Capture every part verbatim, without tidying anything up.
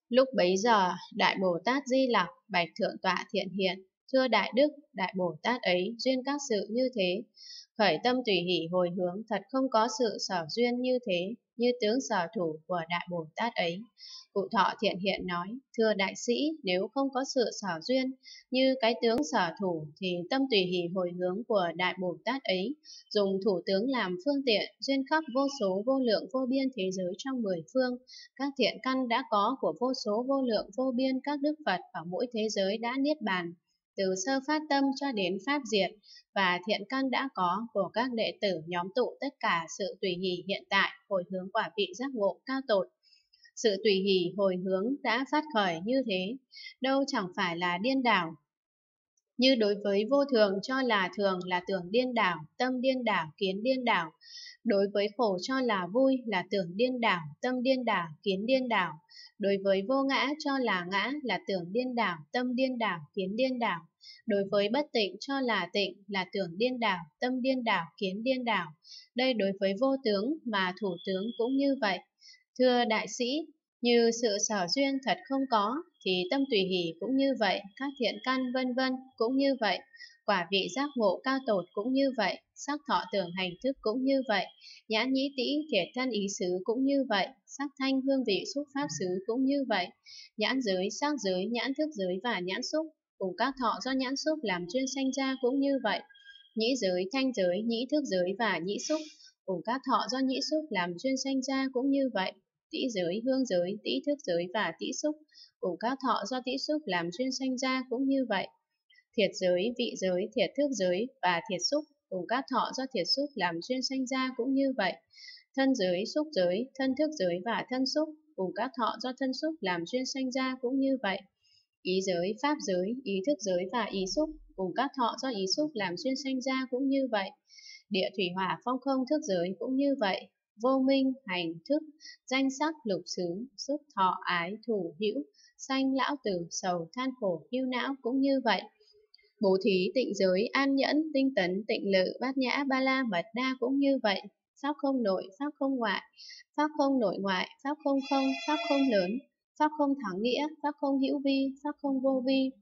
Lúc bấy giờ, Đại Bồ Tát Di Lặc bạch Thượng tọa Thiện Hiện: Thưa Đại Đức, Đại Bồ Tát ấy duyên các sự như thế, khởi tâm tùy hỷ hồi hướng, thật không có sự sở duyên như thế, như tướng sở thủ của Đại Bồ Tát ấy. Cụ Thọ Thiện Hiện nói: Thưa đại sĩ, nếu không có sự sở duyên như cái tướng sở thủ, thì tâm tùy hỷ hồi hướng của Đại Bồ Tát ấy dùng thủ tướng làm phương tiện, duyên khắp vô số vô lượng vô biên thế giới trong mười phương. Các thiện căn đã có của vô số vô lượng vô biên các đức Phật ở mỗi thế giới đã niết bàn, từ sơ phát tâm cho đến pháp diệt, và thiện căn đã có của các đệ tử nhóm tụ tất cả sự tùy hỷ hiện tại, hồi hướng quả vị giác ngộ cao tột. Sự tùy hỷ hồi hướng đã phát khởi như thế, đâu chẳng phải là điên đảo. Như đối với vô thường cho là thường là tưởng điên đảo, tâm điên đảo, kiến điên đảo. Đối với khổ cho là vui là tưởng điên đảo, tâm điên đảo, kiến điên đảo. Đối với vô ngã cho là ngã là tưởng điên đảo, tâm điên đảo, kiến điên đảo. Đối với bất tịnh cho là tịnh là tưởng điên đảo, tâm điên đảo, kiến điên đảo. Đây đối với vô tướng mà thủ tướng cũng như vậy. Thưa đại sĩ, như sự sở duyên thật không có, thì tâm tùy hỷ cũng như vậy, các thiện căn vân vân cũng như vậy, quả vị giác ngộ cao tột cũng như vậy, sắc thọ tưởng hành thức cũng như vậy, nhãn nhĩ tĩ thiệt thân ý xứ cũng như vậy, sắc thanh hương vị xúc pháp xứ cũng như vậy, nhãn giới, sắc giới, nhãn thức giới và nhãn xúc cùng các thọ do nhãn xúc làm duyên sanh ra cũng như vậy, nhĩ giới, thanh giới, nhĩ thức giới và nhĩ xúc cùng các thọ do nhĩ xúc làm duyên sanh ra cũng như vậy, tĩ giới, hương giới, tĩ thức giới và tĩ xúc cùng các thọ do tĩ xúc làm duyên sanh ra cũng như vậy. Thiệt giới, vị giới, thiệt thức giới và thiệt xúc cùng các thọ do thiệt xúc làm duyên sanh ra cũng như vậy. Thân giới, xúc giới, thân thức giới và thân xúc cùng các thọ do thân xúc làm duyên sanh ra cũng như vậy. Ý giới, pháp giới, ý thức giới và ý xúc cùng các thọ do ý xúc làm duyên sanh ra cũng như vậy. Địa thủy hỏa phong không thức giới cũng như vậy. Vô minh, hành, thức, danh sắc, lục xứ, xúc, thọ, ái, thủ, hữu, sanh, lão tử, sầu, than khổ, ưu não cũng như vậy. Bố thí, tịnh giới, an nhẫn, tinh tấn, tịnh lự, bát nhã, ba la, mật đa cũng như vậy. Pháp không nội, pháp không ngoại, pháp không nội ngoại, pháp không không, pháp không lớn, pháp không thắng nghĩa, pháp không hữu vi, pháp không vô vi,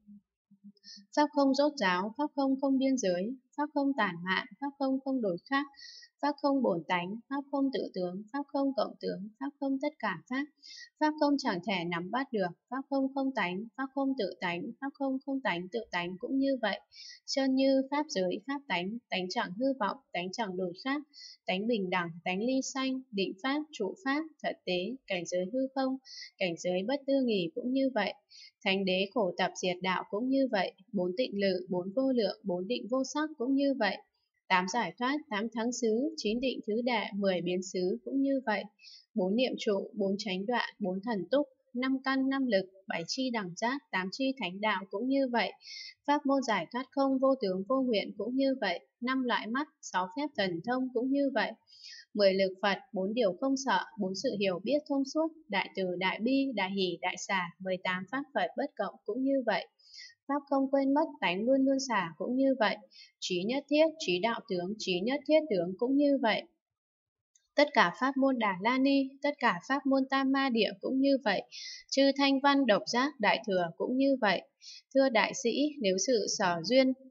pháp không rốt ráo, pháp không không biên giới, pháp không tản mạn, pháp không không đổi khác, pháp không bổn tánh, pháp không tự tướng, pháp không cộng tướng, pháp không tất cả pháp, pháp không chẳng thể nắm bắt được, pháp không không tánh, pháp không tự tánh, pháp không không tánh tự tánh cũng như vậy. Chân như pháp giới, pháp tánh, tánh chẳng hư vọng, tánh chẳng đổi khác, tánh bình đẳng, tánh ly sanh, định pháp, trụ pháp, thật tế, cảnh giới hư không, cảnh giới bất tư nghì cũng như vậy. Thánh đế khổ tập diệt đạo cũng như vậy, bốn tịnh lự, bốn vô lượng, bốn định vô sắc cũng như vậy, tám giải thoát, tám thắng xứ, chín định thứ đệ, mười biến xứ cũng như vậy, bốn niệm trụ, bốn chánh đoạn, bốn thần túc, năm căn, năm lực, bảy chi đẳng giác, tám chi thánh đạo cũng như vậy, pháp môn giải thoát không, vô tướng vô nguyện cũng như vậy, năm loại mắt, sáu phép thần thông cũng như vậy, mười lực Phật, bốn điều không sợ, bốn sự hiểu biết thông suốt, đại từ, đại bi, đại hỷ, đại xả, mười tám pháp Phật bất cộng cũng như vậy. Pháp không quên mất, tánh luôn luôn xả cũng như vậy. Trí nhất thiết, trí đạo tướng, trí nhất thiết tướng cũng như vậy. Tất cả pháp môn Đà La Ni, tất cả pháp môn Tam Ma Địa cũng như vậy. Chư Thanh Văn, Độc Giác, Đại Thừa cũng như vậy. Thưa đại sĩ, nếu sự sở duyên